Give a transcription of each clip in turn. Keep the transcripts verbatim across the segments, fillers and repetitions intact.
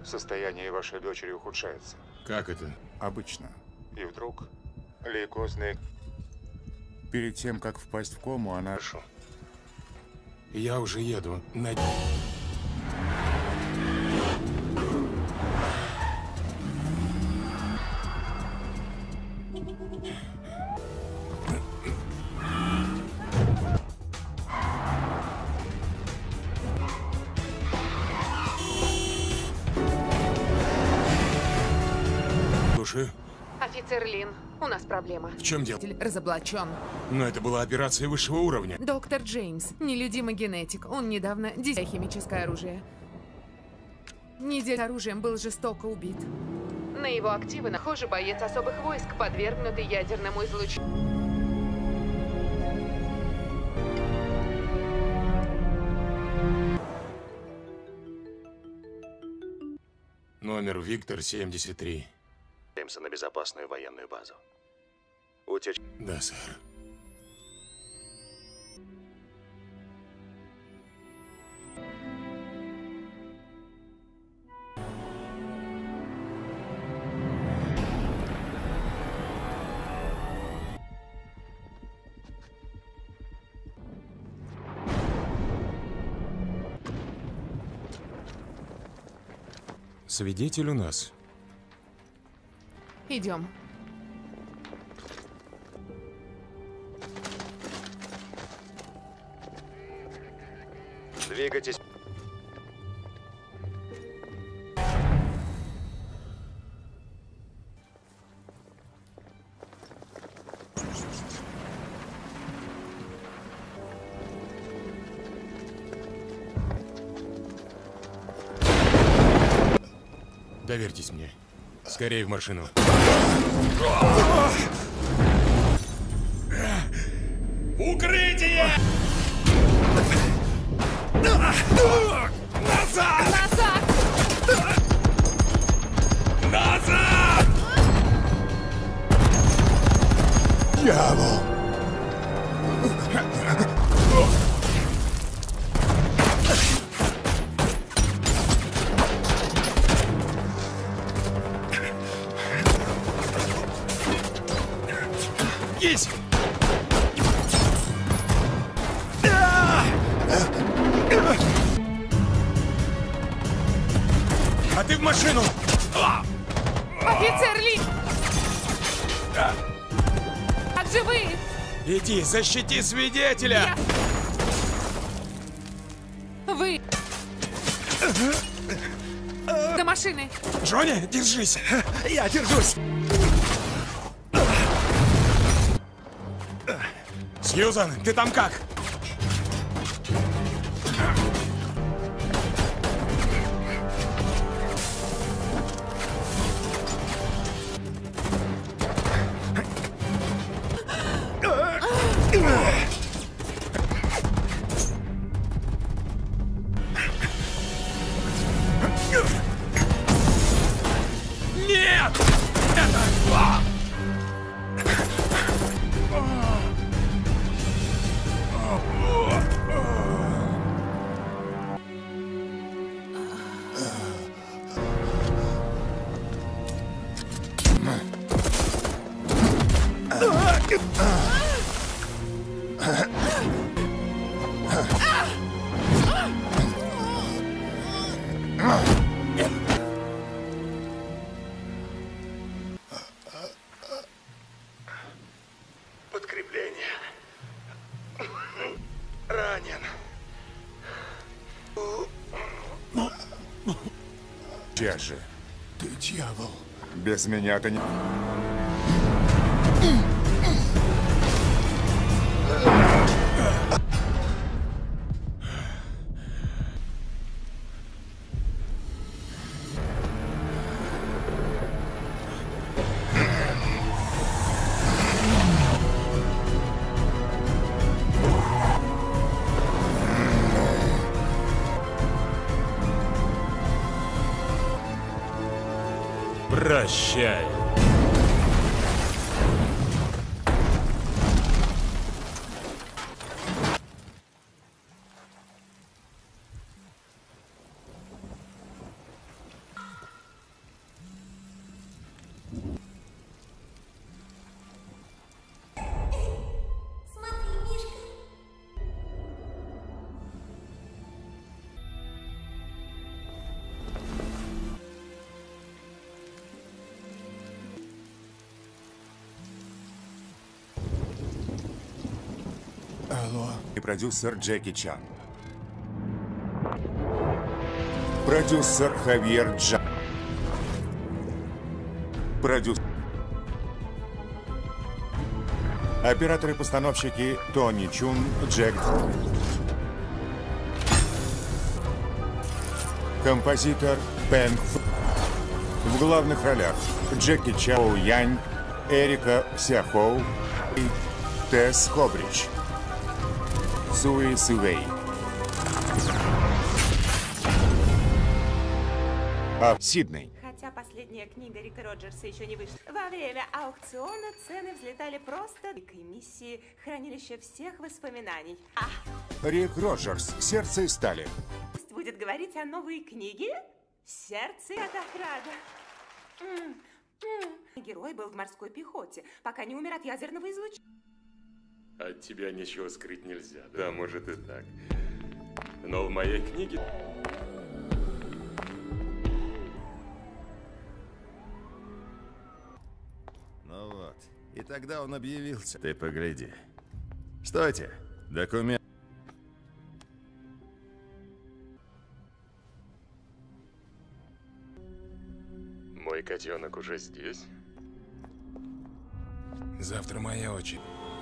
Состояние вашей дочери ухудшается. Как это? Обычно. И вдруг лейкозные... Перед тем, как впасть в кому, она... Хорошо. Я уже еду. На... Слушаю. Офицер Лин, у нас проблема. В чем дело? Разоблачен. Но это была операция высшего уровня. Доктор Джеймс, нелюдимый генетик. Он недавно десятое химическое оружие. Неделю оружием был жестоко убит. На его активы нахожий боец особых войск, подвергнутый ядерному излучению. Номер Виктор семьдесят три. На безопасную военную базу. Утечка. Да, сэр. Свидетель у нас. Идем. Двигайтесь. Доверьтесь мне. Скорее в машину. Укрытие! Назад! Назад! Назад! Дьявол! Есть! А ты в машину! Офицер Ли! Как же вы? Иди, защити свидетеля! Я... Вы... До машины! Джонни, держись! Я держусь! Сьюзан, ты там как? Нет! Это... Подкрепление. Ранен. Сейчас же. Ты дьявол. Без меня ты не... Прощай. Алло. И продюсер Джеки Чан. Продюсер Хавьер Джа. Продюсер. Операторы-постановщики Тони Чун, Джек. Композитор Пэнг Ф. В главных ролях Джеки Чао Янь, Эрика Сяхоу и Тесс Хобридж. Суи Сувей. А Сидней. Хотя последняя книга Рика Роджерса еще не вышла. Во время аукциона цены взлетали просто к эмиссии хранилища всех воспоминаний. А Рик Роджерс. Сердце из стали. пусть будет говорить о новой книге? Сердце, я так рада. М, м. Герой был в морской пехоте, пока не умер от ядерного излучения. От тебя ничего скрыть нельзя. Да, может и так. Но в моей книге... Ну вот. И тогда он объявился. Ты погляди. Стойте. Документ. Мой котенок уже здесь? Завтра моя очередь.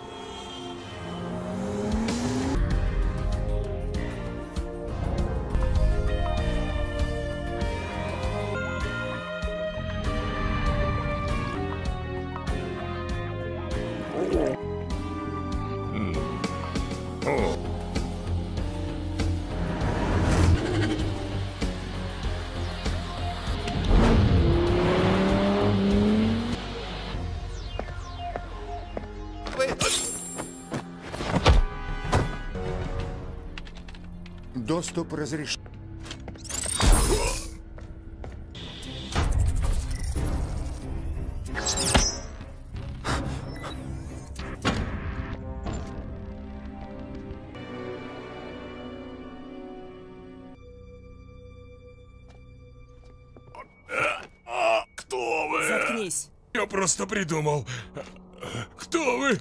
Доступ разрешен. Кто вы? Заткнись. Я просто придумал. Кто вы?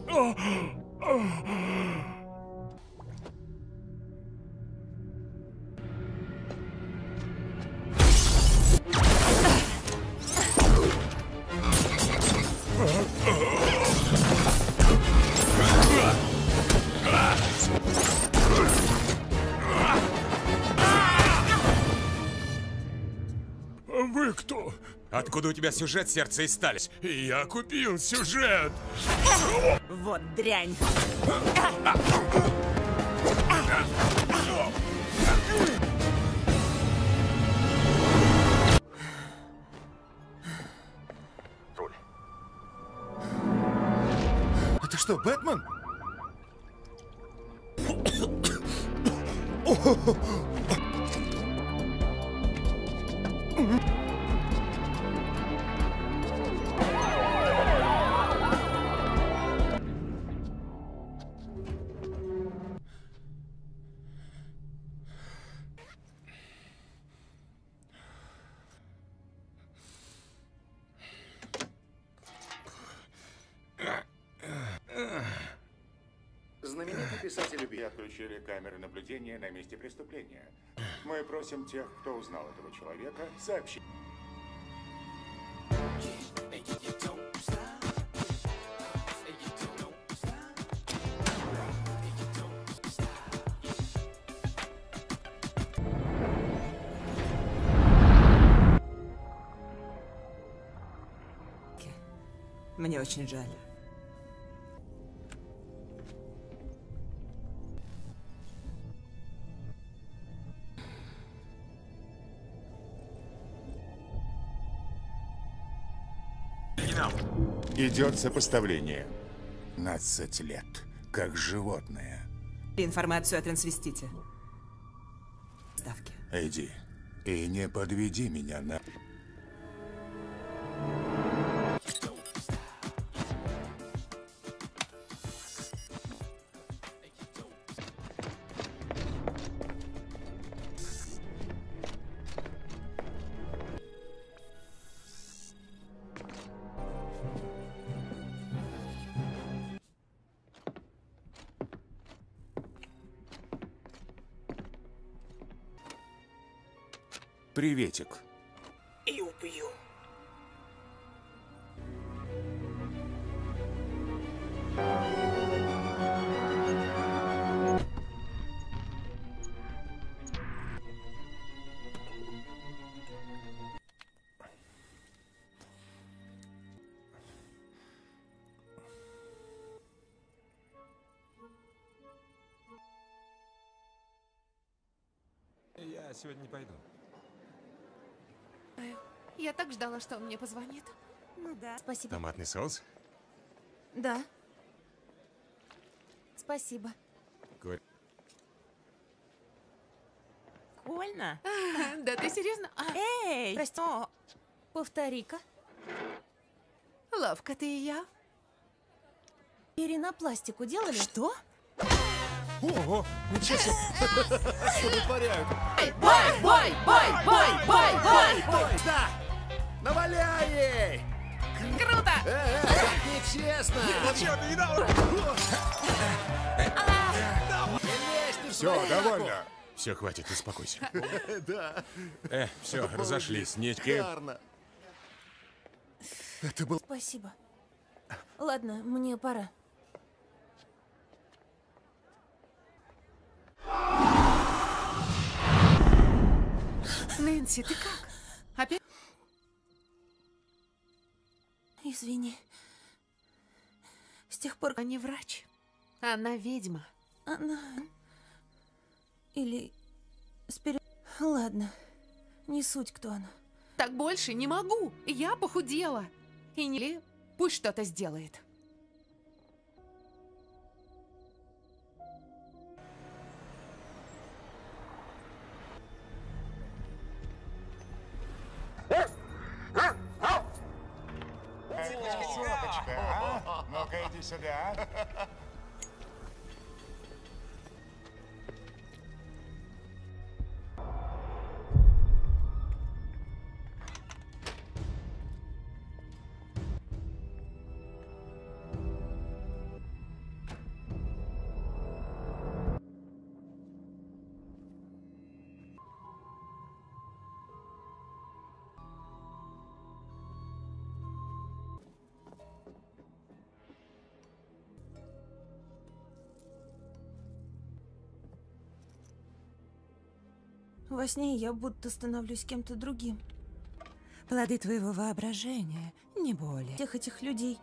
Вы кто? Откуда у тебя сюжет «Сердце из стали»? Я купил сюжет. Вот дрянь. Это что, Бэтмен? Знаменитый писатель и отключили камеры наблюдения на месте преступления. Мы просим тех, кто узнал этого человека, сообщить. Мне очень жаль. Идет сопоставление. пятнадцать лет, как животное. Информацию о трансвестите. Ставки. Иди и не подведи меня на... Приветик. И убью. Я сегодня не пойду. Я так ждала, что он мне позвонит. Ну да. Спасибо. Томатный соус? Да. Спасибо. Говор- Больно? Да ты серьезно? А, Эй! Прости. О, Повтори-ка. ловко ты и я. Перенопластику делали? что? Ого! Ничего себе! Что вытворяют? Бай, бай, бай, бай, бай, бай! Точно! Наваляй ей! Круто! Э, э, так нечестно! Чего ты не дал? Не лезь ты в Все, свою довольно. Все, хватит, успокойся. раку. Да, Э, все, разошлись. Нитки. шикарно. Это был... Спасибо. Ладно, мне пора. Нэнси, ты как? Опять? Извини. С тех пор... Она не врач. Она ведьма. Она... Или... Сперед... Ладно. Не суть, кто она. Так больше не могу. Я похудела. И не... Пусть что-то сделает. Ну-ка иди сюда. Во сне я будто становлюсь кем-то другим. Плоды твоего воображения, не более. Всех этих людей.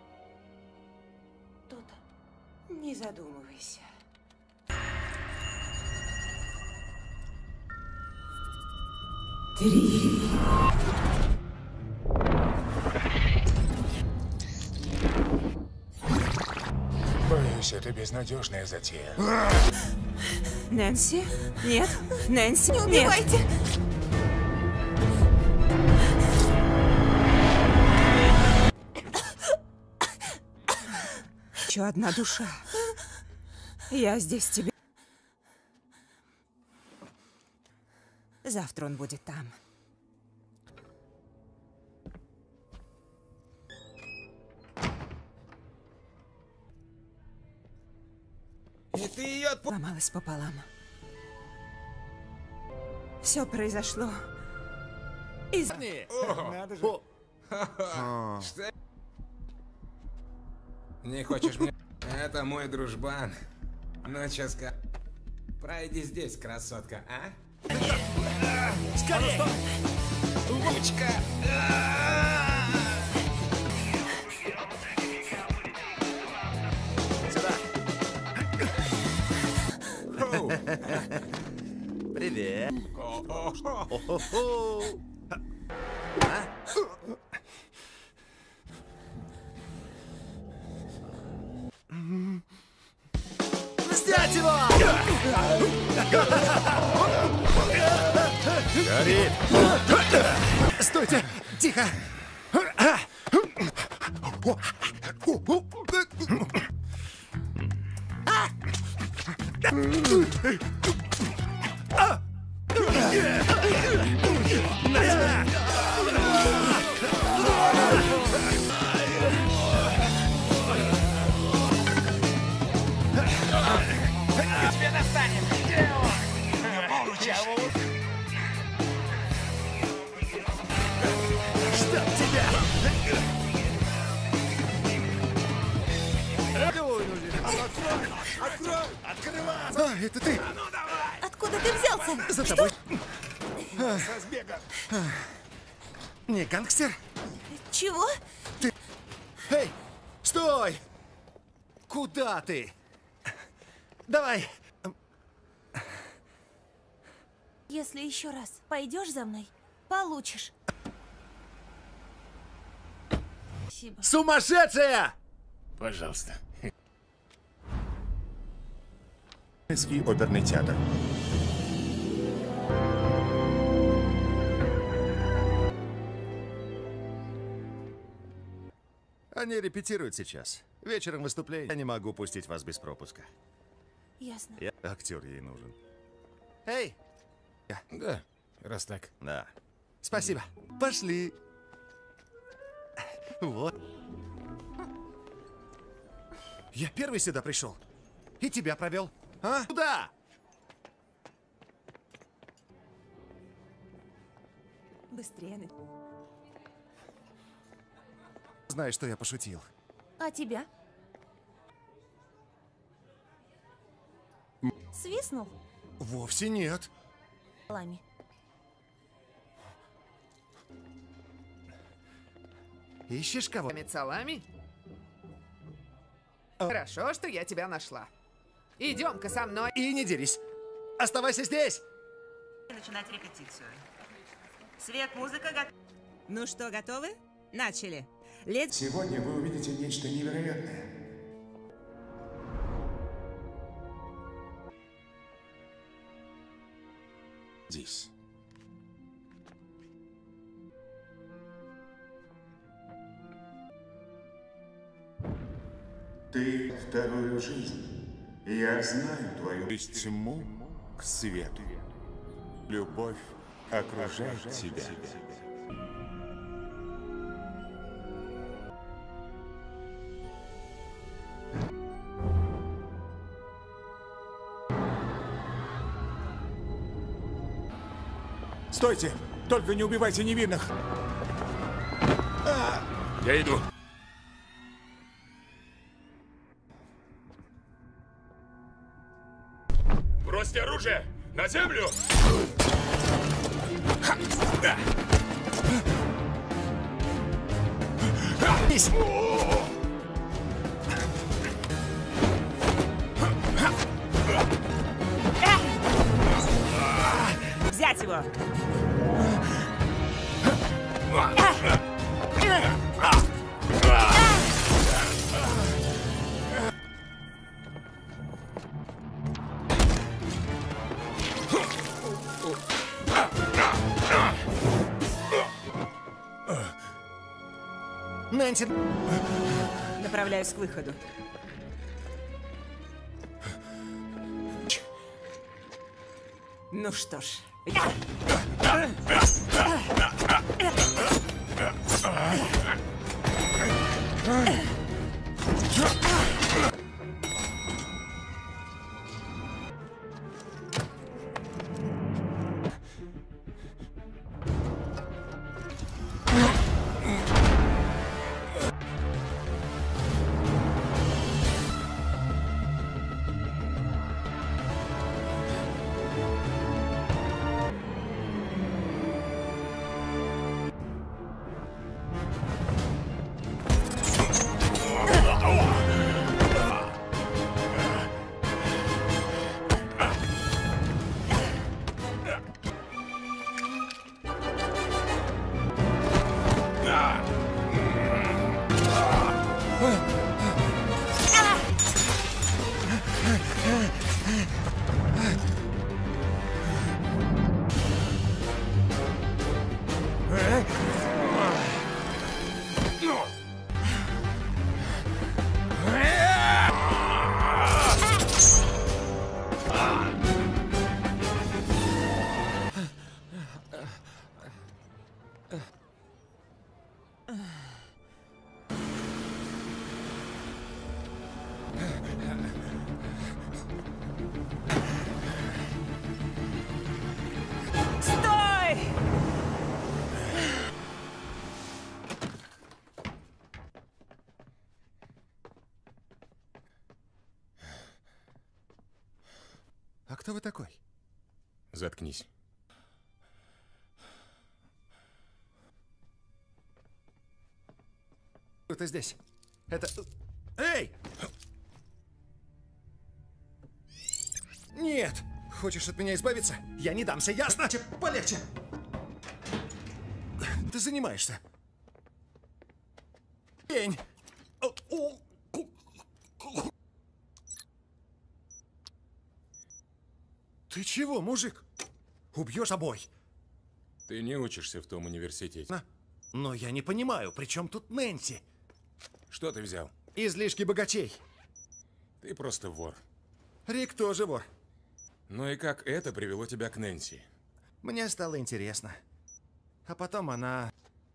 Кто-то. Не задумывайся. Боюсь, это безнадежная затея. Нэнси? Нет. Нэнси? Не убивайте! Еще одна душа. Я здесь тебе. Завтра он будет там. И ты ее отпу... Ломалась пополам. Все произошло из... Надо же. О, Что? Не хочешь мне? Это мой дружбан. Ну, чё ска... Пройди здесь, красотка, а? Скорее! Лучка! сюда! Оу. Привет! О-о-о. О-хо-хо. Взять его! Горит! Стойте! Тихо! А, это ты! Откуда ты взялся? За тобой. А, а, не гангстер? Чего? Ты... Эй, стой! Куда ты? Давай! Если еще раз пойдешь за мной, получишь. Спасибо. Сумасшедшая! Пожалуйста. Оперный театр. Они репетируют сейчас. Вечером выступление. Я не могу пустить вас без пропуска. Ясно. Я актер ей нужен. Эй! Да, раз так. Да. Спасибо. Пошли. Вот. Я первый сюда пришел. И тебя провел. А? Куда? Быстрее. Знаешь, что я пошутил. А тебя? Свистнул? Вовсе нет. Лами. Ищешь кого? Салами? Хорошо, что я тебя нашла. Идем-ка со мной. И не дерись. Оставайся здесь. Начинать репетицию. Свет, музыка, готова. Ну что, готовы? Начали. Лет... Сегодня вы увидите нечто невероятное. Здесь. Ты вторую жизнь. Я знаю твою. Из тьму к свету. Любовь окружает тебя. Стойте! Только не убивайте невинных! А! Я иду. Бросьте оружие! На землю! Взять его! Нэнси! Направляюсь к выходу. Ну что ж. Кто вы такой? Заткнись. Это здесь. Это... Эй! Нет! Хочешь от меня избавиться? Я не дамся, ясно? Полегче! Ты занимаешься. Лень! Ты чего, мужик? Убьешь обои. Ты не учишься в том университете. На. Но я не понимаю, при чем тут Нэнси? Что ты взял? Излишки богачей. Ты просто вор. Рик тоже вор. Ну и как это привело тебя к Нэнси? Мне стало интересно. А потом она...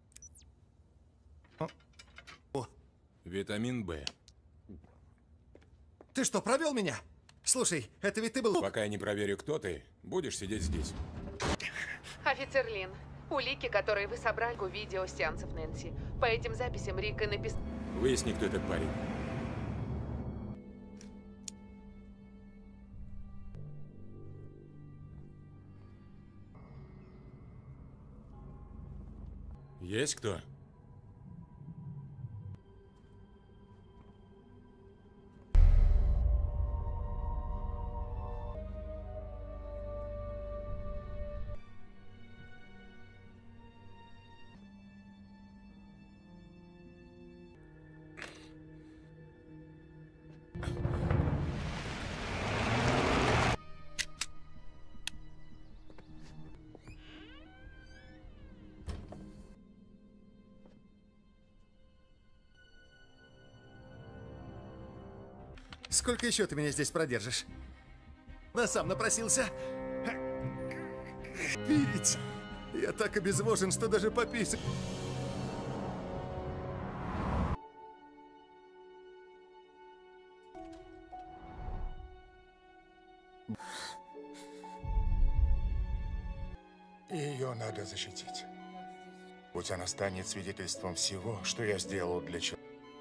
О. О. Витамин Б. Ты что, провел меня? Слушай, это ведь ты был... Пока я не проверю, кто ты, будешь сидеть здесь. Офицер Лин, улики, которые вы собрали у видео сеансов Нэнси. По этим записям Рика написал... Выясни, кто этот парень. Есть кто? Сколько еще ты меня здесь продержишь? Да сам напросился. Видеть. Я так обезвожен, что даже пописать. Ее надо защитить. Пусть она станет свидетельством всего, что я сделал для человека.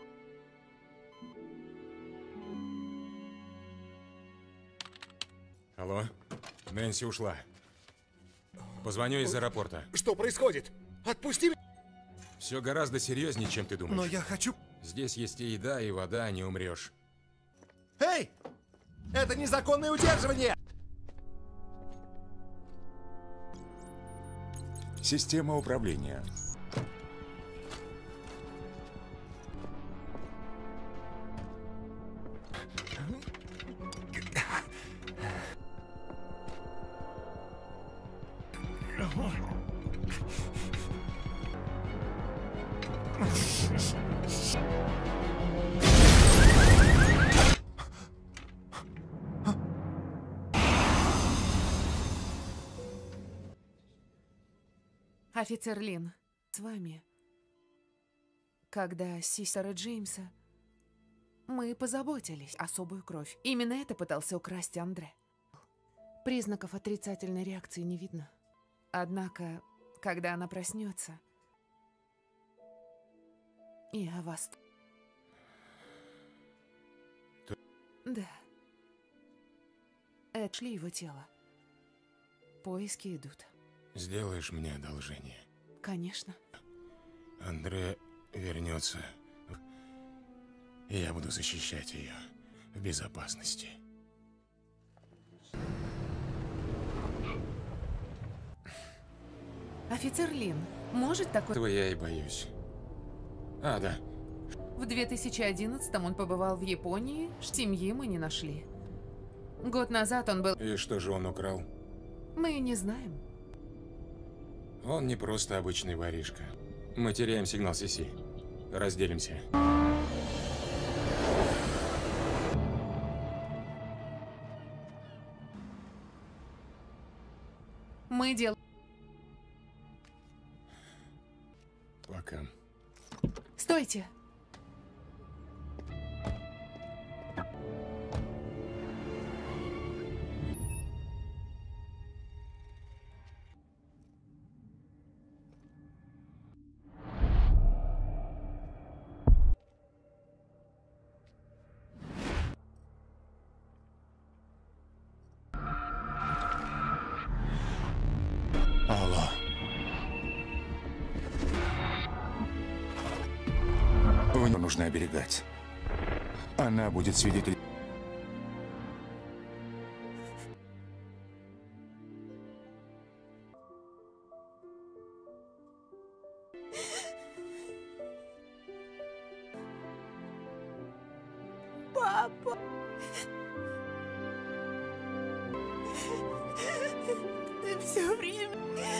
Алло? Нэнси ушла. Позвоню из аэропорта. Что происходит? Отпусти меня! Все гораздо серьезнее, чем ты думаешь. Но я хочу... Здесь есть и еда, и вода, не умрешь. Эй! Это незаконное удерживание! Система управления. Офицер Лин, с вами. Когда сестра Джеймса, мы позаботились о особую кровь. Именно это пытался украсть Андре. Признаков отрицательной реакции не видно. Однако, когда она проснется, я вас... Ты... Да. Это шли его тело. Поиски идут. Сделаешь мне одолжение? Конечно. Андре вернется, и я буду защищать ее в безопасности. Офицер Лин, может такой... Этого я и боюсь. А, да. В две тысячи одиннадцатом он побывал в Японии, семьи мы не нашли. Год назад он был... И что же он украл? Мы не знаем. Он не просто обычный воришка. Мы теряем сигнал Сиси. Разделимся. Мы дел... Пока. Стойте! нужно оберегать. Она будет свидетелем. Папа! Ты все время...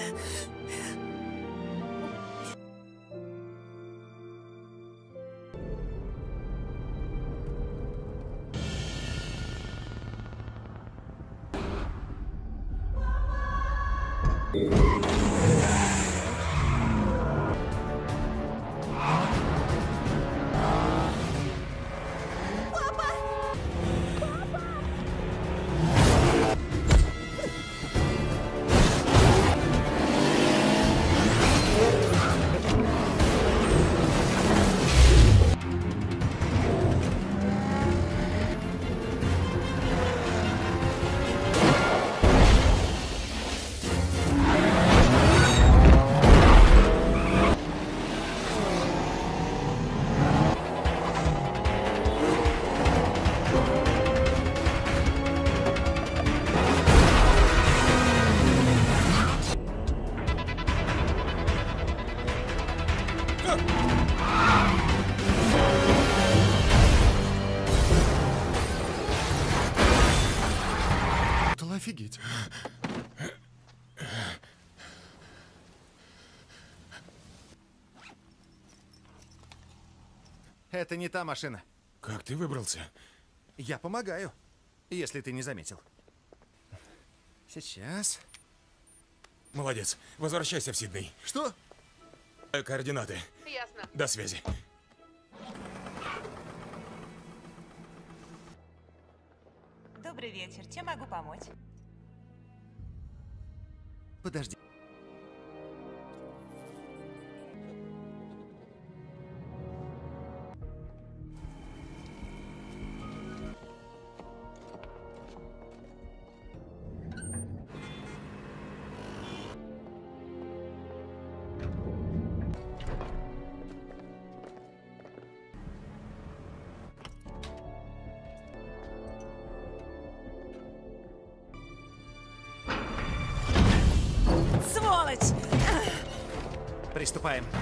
Офигеть. Это не та машина. Как ты выбрался? Я помогаю, если ты не заметил. Сейчас. Молодец. Возвращайся в Сидней. Что? Координаты. Ясно. До связи. Добрый вечер. Чем могу помочь? Подожди. Сволочь! Приступаем.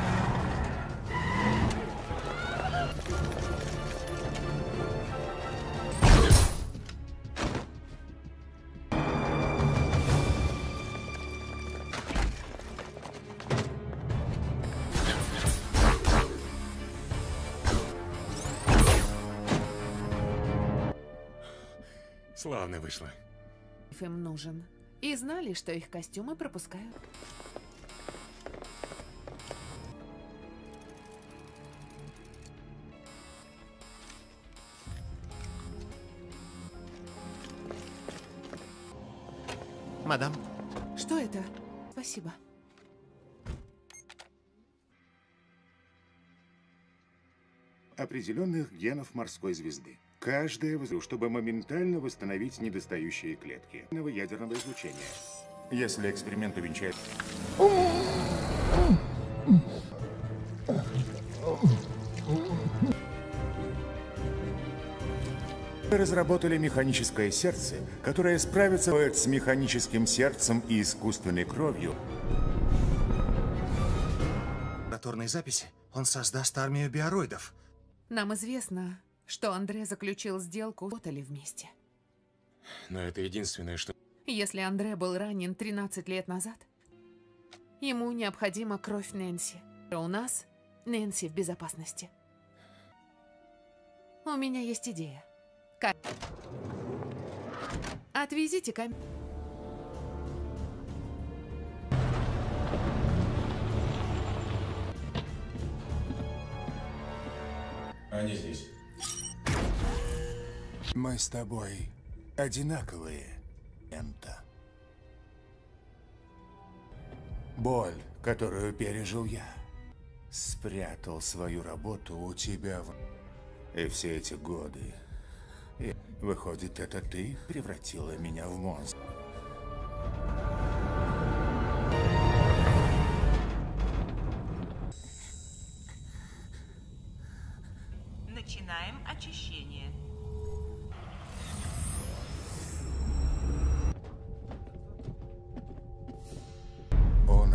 Славно вышло. Им нужен. И знали, что их костюмы пропускают. Мадам. Что это? Спасибо. Определенных генов морской звезды. Каждая вызов, чтобы моментально восстановить недостающие клетки ядерного излучения. Если эксперимент увенчает... Мы разработали механическое сердце, которое справится с механическим сердцем и искусственной кровью. Лабораторные записи. Он создаст армию биороидов. Нам известно, что Андре заключил сделку, работали вместе. Но это единственное, что... Если Андре был ранен тринадцать лет назад, ему необходима кровь Нэнси. А у нас Нэнси в безопасности. У меня есть идея. Ка... Отвезите камень. Они здесь. Мы с тобой одинаковые, Энта. Боль, которую пережил я, спрятал свою работу у тебя в... И все эти годы... И, выходит, это ты превратила меня в монстра.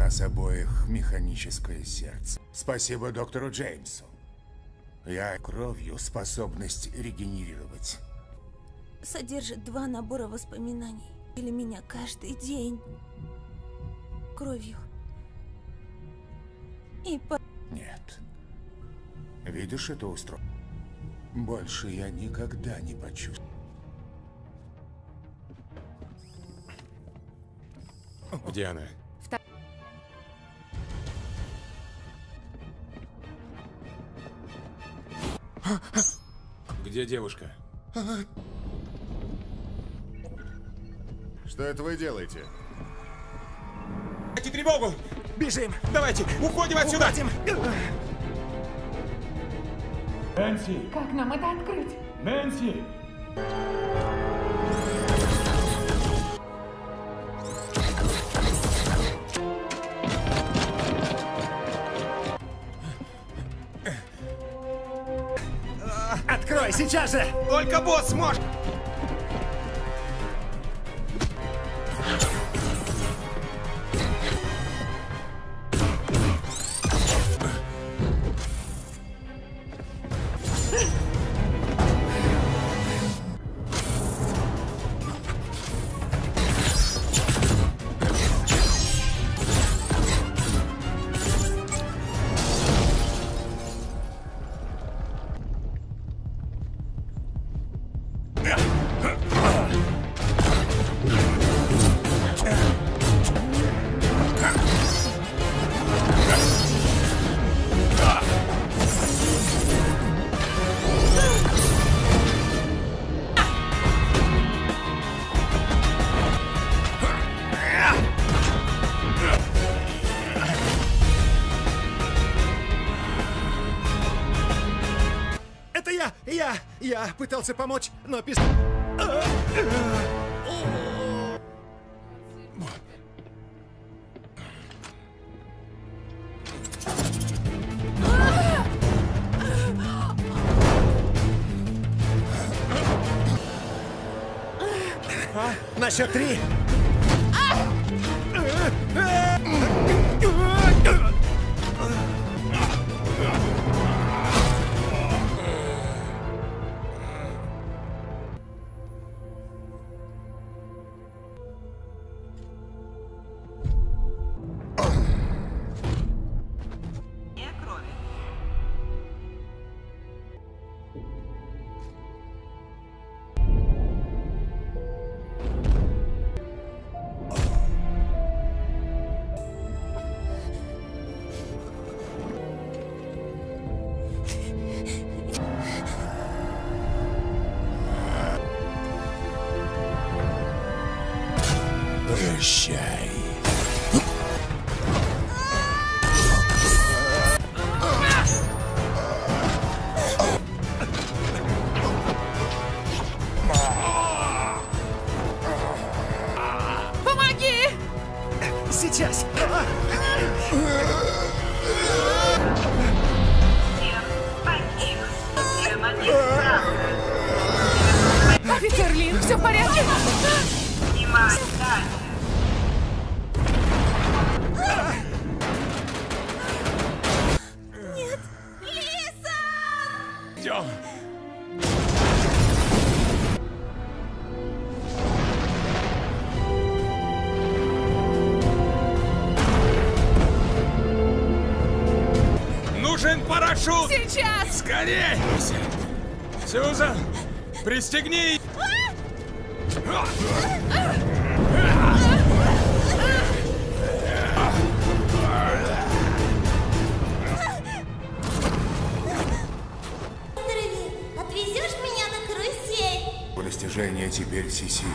нас обоих механическое сердце. Спасибо доктору Джеймсу. Я кровью способность регенерировать. Содержит два набора воспоминаний. Или меня каждый день. Кровью. И по... Нет. Видишь это устройство? Больше я никогда не почувствую. Где она? Где девушка? Что это вы делаете? Дайте тревогу! Бежим! Давайте, уходим отсюда! Уходим! Нэнси! Как нам это открыть? Нэнси! Открой, сейчас же! Только босс может! Это я! Я! Я пытался помочь, но пис... На счет три! Прощай. Помоги! Сейчас! Офицер Лин, все в порядке? Нет! Лиса! Идем! Нужен парашют! Сейчас! Скорей! Сьюзан, пристегни! Отвезешь меня на карусель? Достижение теперь в Сиси.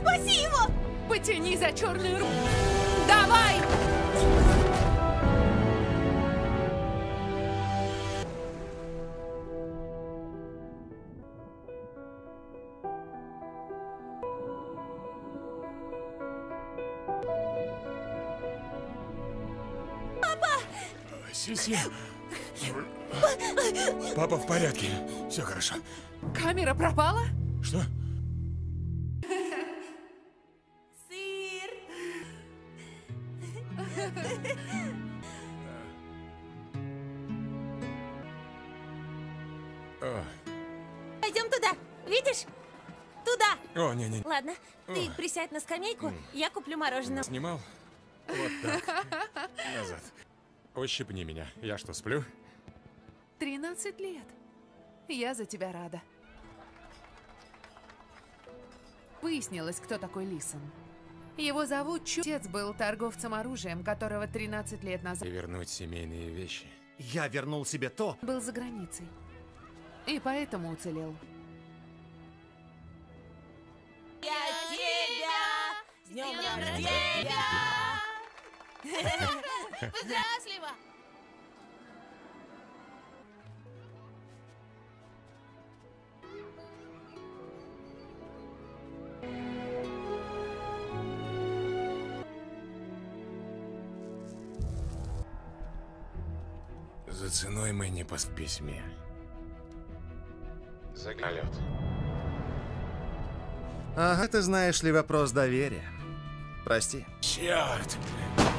Спаси его! Потяни за черную руку. Давай! Сиси. Папа в порядке. Все хорошо. Камера пропала? Что? Сыр! О. Пойдем туда. Видишь? Туда. О, не-не. Ладно, ты присядь на скамейку, я куплю мороженое. Снимал? Вот так. Назад. Ущипни меня. Я что, сплю? тринадцать лет. Я за тебя рада. Выяснилось, кто такой Лисон. Его зовут Чу. Отец был торговцем оружием, которого тринадцать лет назад... И вернуть семейные вещи. Я вернул себе то... Был за границей. И поэтому уцелел. Я тебя! С днем рождения! Счастливо! За ценой мы не пос в письме. Заголет. Ага, ты знаешь ли, вопрос доверия. Прости. Черт!